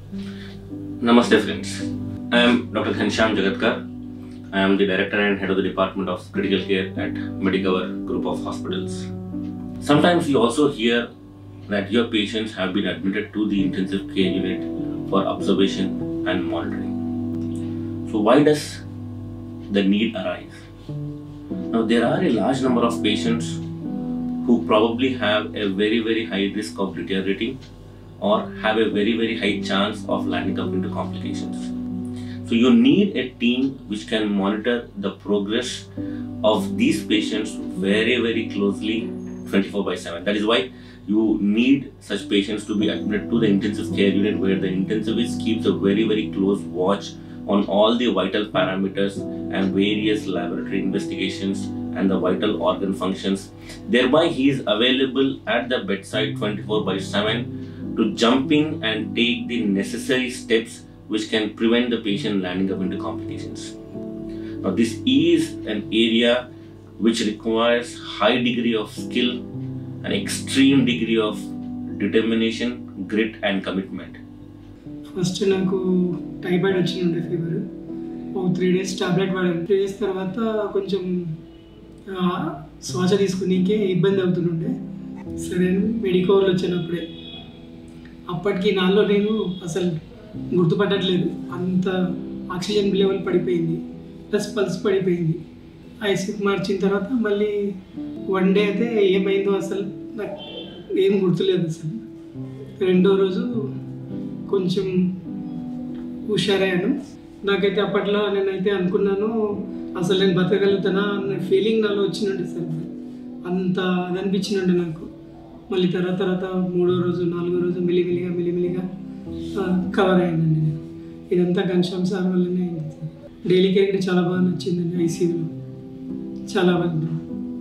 Namaste friends. I am Dr. Ghanshyam Jagatkar. I am the Director and Head of the Department of Critical Care at Medicover Group of Hospitals. Sometimes you also hear that your patients have been admitted to the intensive care unit for observation and monitoring. So why does the need arise? Now there are a large number of patients who probably have a very high risk of deteriorating or have a very high chance of landing up into complications. So you need a team which can monitor the progress of these patients very closely 24/7. That is why you need such patients to be admitted to the intensive care unit, where the intensivist keeps a very close watch on all the vital parameters and various laboratory investigations and the vital organ functions. Thereby he is available at the bedside 24/7 to jump in and take the necessary steps which can prevent the patient landing up into complications. Now this is an area which requires high degree of skill, an extreme degree of determination, grit and commitment. First నాకు typhoid వచ్చిండే fever. 3 days tablet వాడాను. 3 days తర్వాత కొంచెం శ్వాస తీసుకునేకే ఇబ్బంది అవుతుండే. సరే మెడికోవర్లో వచ్చినప్పుడే అప్పటికి నాలో నేను అసలు గుర్తుపట్టట్లేదు. అంత ఆక్సిజన్ లెవెల్ పడిపోయింది, ప్లస్ పల్స్ పడిపోయింది. ఐసీకి మార్చిన తర్వాత మళ్ళీ 1 day అయితే ఏమైందో అసలు నాకు ఏం గుర్తులేదు. అసలు 2వ రోజు కొంచెం హుషారయ్యాను. నాకైతే అప్పట్లో నేనైతే అనుకున్నాను అసలు నేను బతకగలుగుతానా అన్న ఫీలింగ్ నాలో వచ్చినండి. సార్ అంత అది అనిపించినండి నాకు. మళ్ళీ తర్వాత 3వ రోజు 4వ రోజు మెల్లిమెల్లిగా కవర్ అయ్యానండి నేను. ఇదంతా ఘనశ్యామ్ సార్ వల్లనే అయింది. డైలీ కేర్ కూడా చాలా బాగా నచ్చిందండి. ఐసీయూలో చాలా బాగుంది.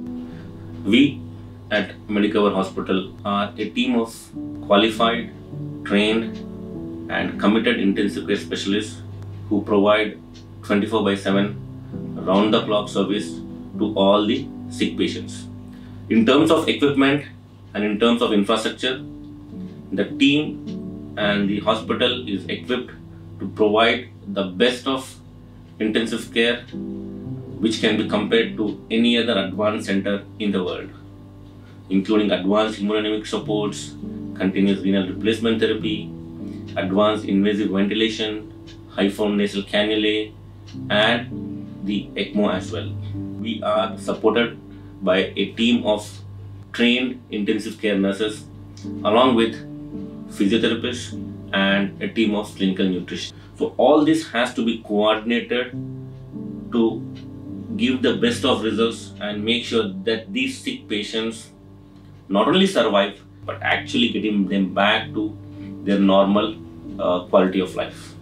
We at Medicover Hospital are a team of qualified, trained and committed intensive care specialists who provide 24/7 round the clock service to all the sick patients. In terms of equipment and in terms of infrastructure, the team and the hospital is equipped to provide the best of intensive care which can be compared to any other advanced center in the world, including advanced hemodynamic supports, continuous renal replacement therapy, advanced invasive ventilation, high flow nasal cannulae and the ECMO as well. We are supported by a team of trained intensive care nurses along with physiotherapists and a team of clinical nutrition. So all this has to be coordinated to give the best of results and make sure that these sick patients not only survive but actually getting them back to their normal quality of life.